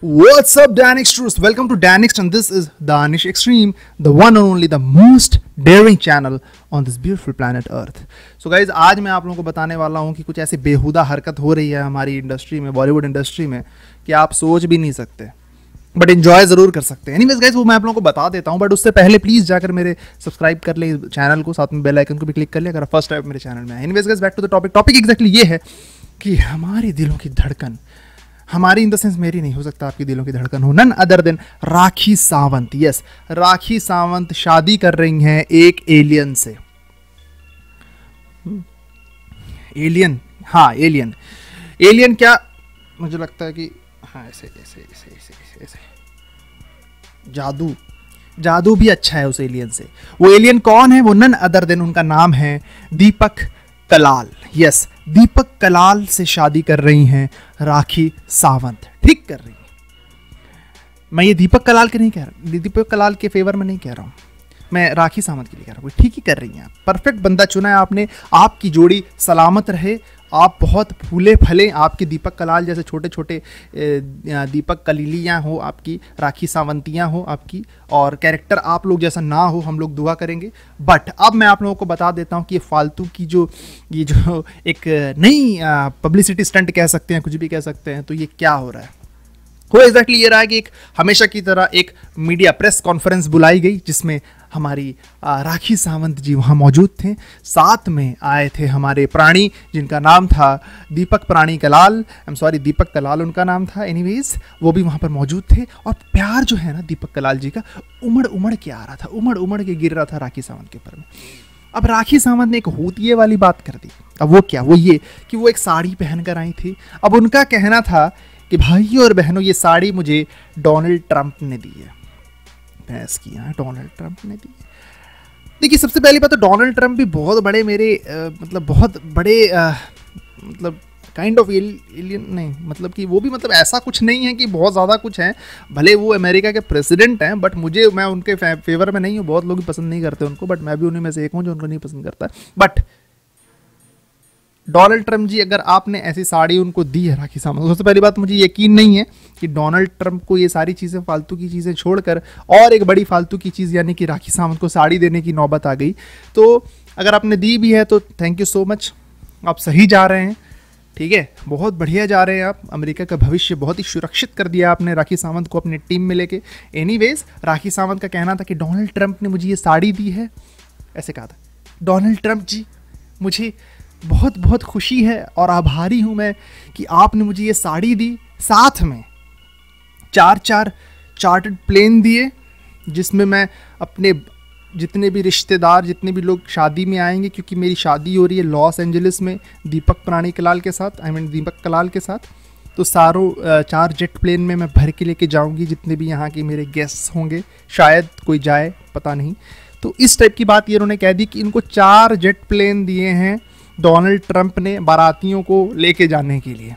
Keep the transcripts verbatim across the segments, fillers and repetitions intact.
What's up, Danish Truth? Welcome to Danish, and this is Danish Extreme, the one and only, the most daring channel on this beautiful planet Earth. So guys, आज मैं आप लोगों को बताने वाला हूँ कि कुछ ऐसी बेहुदा हरकत हो रही है हमारी इंडस्ट्री में, बॉलीवुड इंडस्ट्री में, कि आप सोच भी नहीं सकते, बट एंजॉय ज़रूर कर सकते हैं। एनीवेज गाइस, वो मैं आप लोगों को बता देता हूँ, बट उससे पहले प्लीज़ जाकर मेरे सब्सक्राइब कर ले चैनल को, साथ में बेल आइकन को भी क्लिक कर ले अगर फर्स्ट टाइम मेरे चैनल में है। Anyways guys, back to the topic. Topic exactly ये है कि हमारे दिलों की धड़कन, हमारी इन द सेंस मेरी नहीं, हो सकता आपकी दिलों की धड़कन हो, none other than Rakhi Sawant. Yes, Rakhi Sawant शादी कर रही हैं एक एलियन से। एलियन, हाँ एलियन। एलियन क्या, मुझे लगता है कि हाँ ऐसे ऐसे ऐसे ऐसे ऐसे ऐसे जादू जादू भी अच्छा है उस एलियन से। वो एलियन कौन है? वो नन अदर देन, उनका नाम है दीपक कलाल। यस, दीपक कलाल से शादी कर रही हैं राखी सावंत। ठीक कर रही हैं। मैं ये दीपक कलाल के नहीं कह रहा, दीपक कलाल के फेवर में नहीं कह रहा हूँ, मैं राखी सावंत के लिए कह रहा हूँ। ठीक ही कर रही हैं आप, परफेक्ट बंदा चुना है आपने। आपकी जोड़ी सलामत रहे, आप बहुत फूले फले, आपके दीपक कलाल जैसे छोटे छोटे दीपक कलीलियाँ हो, आपकी राखी सावंतियाँ हो आपकी, और कैरेक्टर आप लोग जैसा ना हो, हम लोग दुआ करेंगे। बट अब मैं आप लोगों को बता देता हूँ कि ये फालतू की जो ये जो एक नई पब्लिसिटी स्टंट कह सकते हैं, कुछ भी कह सकते हैं, तो ये क्या हो रहा है। वो एग्जैक्टली ये रहा है कि एक हमेशा की तरह एक मीडिया प्रेस कॉन्फ्रेंस बुलाई गई, जिसमें हमारी राखी सावंत जी वहाँ मौजूद थे। साथ में आए थे हमारे प्राणी, जिनका नाम था Deepak Prani Kalal, I am sorry Deepak Kalal उनका नाम था। एनीवेज, वो भी वहाँ पर मौजूद थे, और प्यार जो है ना दीपक कलाल जी का उमड़ उमड़ के आ रहा था, उमड़ उमड़ के गिर रहा था राखी सावंत के ऊपर में। अब राखी सावंत ने एक होतिये वाली बात कर दी। अब वो क्या? वो ये कि वो एक साड़ी पहन कर आई थी। अब उनका कहना था कि भाइयों और बहनों, ये साड़ी मुझे डोनाल्ड ट्रंप ने दी है। भैंस की यहाँ डोनाल्ड ट्रंप ने दी है। देखिए, सबसे पहली बात तो डोनाल्ड ट्रंप भी बहुत बड़े मेरे आ, मतलब बहुत बड़े आ, मतलब काइंड ऑफ एलियन नहीं, मतलब कि वो भी मतलब ऐसा कुछ नहीं है कि बहुत ज़्यादा कुछ है। भले वो अमेरिका के प्रेसिडेंट हैं, बट मुझे, मैं उनके फेवर में नहीं हूँ, बहुत लोग पसंद नहीं करते उनको, बट मैं भी उन्हीं में से एक हूँ जो उनको नहीं पसंद करता। बट डोनाल्ड ट्रंप जी, अगर आपने ऐसी साड़ी उनको दी है राखी सावंत, सबसे पहली बात मुझे यकीन नहीं है कि डोनाल्ड ट्रंप को ये सारी चीज़ें, फालतू की चीज़ें छोड़कर और एक बड़ी फालतू की चीज़ यानी कि राखी सावंत को साड़ी देने की नौबत आ गई। तो अगर आपने दी भी है तो थैंक यू सो मच, आप सही जा रहे हैं। ठीक है, बहुत बढ़िया जा रहे हैं आप। अमेरिका का भविष्य बहुत ही सुरक्षित कर दिया आपने राखी सावंत को अपनी टीम में लेके। एनीवेज, राखी सावंत का कहना था कि डोनाल्ड ट्रंप ने मुझे ये साड़ी दी है, ऐसे कहा था। डोनाल्ड ट्रंप जी, मुझे बहुत बहुत खुशी है और आभारी हूँ मैं कि आपने मुझे ये साड़ी दी, साथ में चार चार चार्टर्ड प्लेन दिए, जिसमें मैं अपने जितने भी रिश्तेदार, जितने भी लोग शादी में आएंगे, क्योंकि मेरी शादी हो रही है लॉस एंजलिस में दीपक प्राणी कलाल के साथ, आई मीन दीपक कलाल के साथ, तो सारों चार जेट प्लेन में मैं भर के लेके जाऊंगी, जितने भी यहाँ के मेरे गेस्ट्स होंगे, शायद कोई जाए, पता नहीं। तो इस टाइप की बात ये उन्होंने कह दी कि इनको चार जेट प्लेन दिए हैं डोनाल्ड ट्रंप ने बारातियों को लेके जाने के लिए।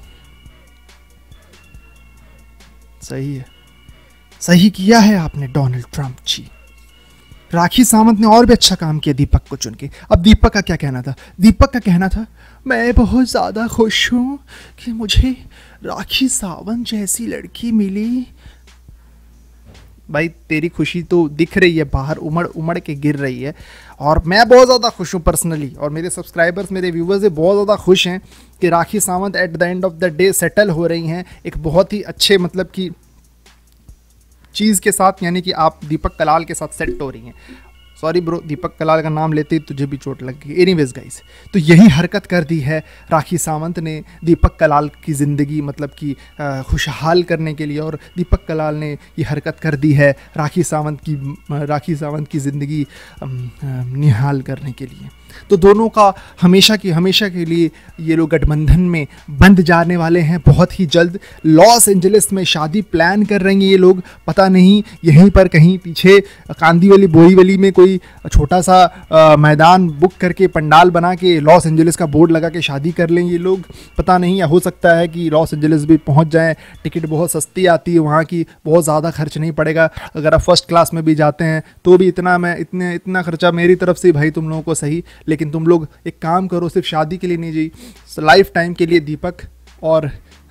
सही है, सही किया है आपने डोनाल्ड ट्रंप जी। राखी सावंत ने और भी अच्छा काम किया दीपक को चुन के। अब दीपक का क्या कहना था? दीपक का कहना था, मैं बहुत ज़्यादा खुश हूँ कि मुझे राखी सावंत जैसी लड़की मिली। भाई, तेरी खुशी तो दिख रही है, बाहर उमड़ उमड़ के गिर रही है, और मैं बहुत ज़्यादा खुश हूँ पर्सनली, और मेरे सब्सक्राइबर्स, मेरे व्यूवर्स भी बहुत ज़्यादा खुश हैं कि Rakhi Sawant at the end of the day settle हो रही हैं एक बहुत ही अच्छे मतलब की चीज़ के साथ, यानी कि आप दीपक कलाल के साथ सेट हो रही हैं। सॉरी ब्रो, दीपक कलाल का नाम लेते ही तुझे भी चोट लग गई। एनीवेज गाइस, तो यही हरकत कर दी है राखी सावंत ने दीपक कलाल की ज़िंदगी मतलब कि खुशहाल करने के लिए, और दीपक कलाल ने ये हरकत कर दी है राखी सावंत की राखी सावंत की ज़िंदगी निहाल करने के लिए। तो दोनों का हमेशा की हमेशा के लिए ये लोग गठबंधन में बंध जाने वाले हैं बहुत ही जल्द। लॉस एंजलिस में शादी प्लान कर रहे हैं ये लोग, पता नहीं यहीं पर कहीं पीछे कांदीवली बोरीवली में कोई छोटा सा आ, मैदान बुक करके पंडाल बना के लॉस एंजलिस का बोर्ड लगा के शादी कर लें ये लोग, पता नहीं। या हो सकता है कि लॉस एंजलिस भी पहुंच जाएं, टिकट बहुत सस्ती आती है वहाँ की, बहुत ज़्यादा खर्च नहीं पड़ेगा। अगर आप फर्स्ट क्लास में भी जाते हैं तो भी इतना मैं इतने इतना खर्चा मेरी तरफ से भाई तुम लोगों को सही, लेकिन तुम लोग एक काम करो, सिर्फ शादी के लिए नहीं जी, लाइफ टाइम के लिए दीपक और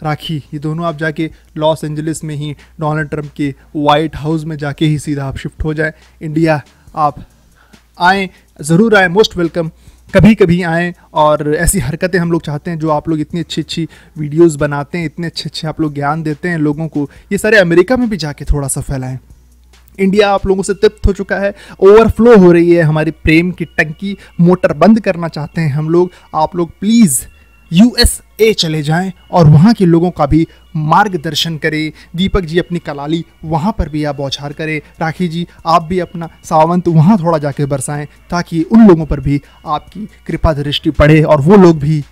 राखी, ये दोनों आप जाके लॉस एंजलिस में ही डोनाल्ड ट्रंप के वाइट हाउस में जाके ही सीधा आप शिफ्ट हो जाए। इंडिया आप आएँ, ज़रूर आएँ, मोस्ट वेलकम, कभी कभी आएँ। और ऐसी हरकतें हम लोग चाहते हैं, जो आप लोग इतनी अच्छी अच्छी वीडियोस बनाते हैं, इतने अच्छे अच्छे आप लोग ज्ञान देते हैं लोगों को, ये सारे अमेरिका में भी जाके थोड़ा सा फैलाएं। इंडिया आप लोगों से तृप्त हो चुका है, ओवरफ्लो हो रही है हमारी प्रेम की टंकी, मोटर बंद करना चाहते हैं हम लोग। आप लोग प्लीज़ यूएसए चले जाएं और वहाँ के लोगों का भी मार्गदर्शन करें। दीपक जी अपनी कलाली वहाँ पर भी आप बौछार करें। राखी जी आप भी अपना सावंत वहाँ थोड़ा जाके बरसाएं, ताकि उन लोगों पर भी आपकी कृपा दृष्टि पड़े और वो लोग भी,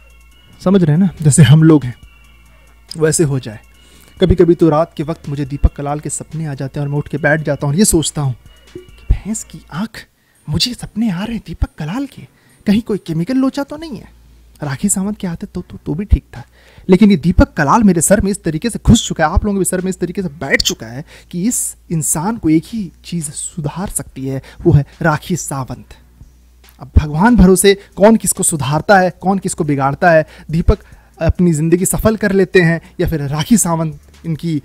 समझ रहे हैं ना, जैसे हम लोग हैं वैसे हो जाए। कभी कभी तो रात के वक्त मुझे दीपक कलाल के सपने आ जाते हैं और मैं उठ के बैठ जाता हूँ और ये सोचता हूँ कि भैंस की आँख, मुझे सपने आ रहे हैं दीपक कलाल के, कहीं कोई केमिकल लोचा तो नहीं है। राखी सावंत के आते तो तो, तो भी ठीक था, लेकिन ये दीपक कलाल मेरे सर में इस तरीके से घुस चुका है, आप लोगों के सर में इस तरीके से बैठ चुका है कि इस इंसान को एक ही चीज़ सुधार सकती है, वो है राखी सावंत। अब भगवान भरोसे कौन किसको सुधारता है, कौन किसको बिगाड़ता है, दीपक अपनी ज़िंदगी सफल कर लेते हैं या फिर राखी सावंत इनकी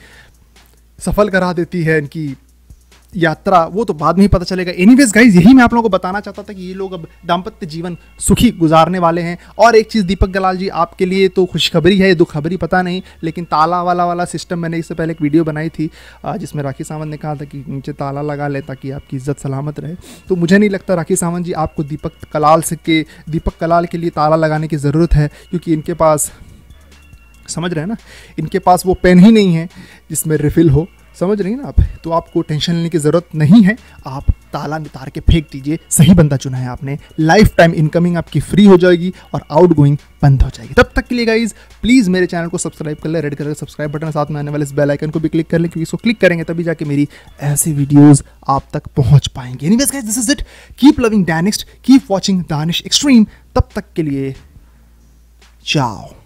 सफल करा देती है इनकी यात्रा, वो तो बाद में ही पता चलेगा। एनीवेज गाइज, यही मैं आप लोगों को बताना चाहता था कि ये लोग अब दाम्पत्य जीवन सुखी गुजारने वाले हैं। और एक चीज़ दीपक कलाल जी, आपके लिए तो खुशखबरी है, दुखखबरी पता नहीं, लेकिन ताला वाला वाला सिस्टम मैंने इससे पहले एक वीडियो बनाई थी जिसमें राखी सावंत ने कहा था कि नीचे ताला लगा ले ताकि आपकी इज्जत सलामत रहे। तो मुझे नहीं लगता राखी सावंत जी आपको दीपक कलाल से के दीपक कलाल के लिए ताला लगाने की ज़रूरत है, क्योंकि इनके पास, समझ रहे हैं ना, इनके पास वो पेन ही नहीं है जिसमें रिफिल हो, समझ रही हैं ना आप। तो आपको टेंशन लेने की ज़रूरत नहीं है, आप ताला नितार के फेंक दीजिए। सही बंदा चुना है आपने। लाइफ टाइम इनकमिंग आपकी फ्री हो जाएगी और आउट गोइंग बंद हो जाएगी। तब तक के लिए गाइज प्लीज़ मेरे चैनल को सब्सक्राइब कर ले, रेड कलर का सब्सक्राइब बटन, साथ में आने वाले इस बेल आइकन को भी क्लिक कर लें, क्योंकि इसको क्लिक करेंगे तभी जाके मेरी ऐसी वीडियोज़ आप तक पहुँच पाएंगे। Anyways guys, this is it. Keep loving Danish, keep watching Danish extreme. तब तक के लिए चाओ।